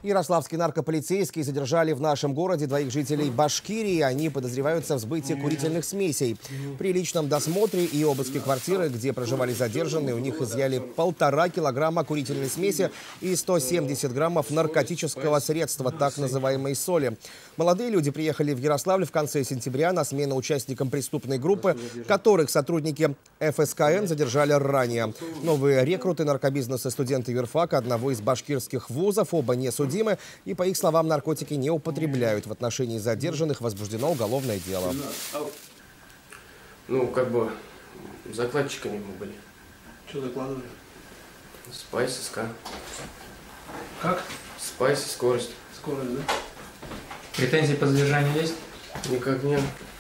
Ярославские наркополицейские задержали в нашем городе двоих жителей Башкирии. Они подозреваются в сбытии курительных смесей. При личном досмотре и обыске квартиры, где проживали задержанные, у них изъяли 1,5 килограмма курительной смеси и 170 граммов наркотического средства, так называемой соли. Молодые люди приехали в Ярославль в конце сентября на смену участникам преступной группы, которых сотрудники ФСКН задержали ранее. Новые рекруты наркобизнеса, студенты юрфака одного из башкирских вузов, оба не судимы. И, по их словам, наркотики не употребляют. В отношении задержанных возбуждено уголовное дело. Ну, как бы, закладчиками мы были. Что закладывали? Спайс, СК. Как? Спайс и скорость. Скорость, да? Претензии по задержанию есть? Никак нет.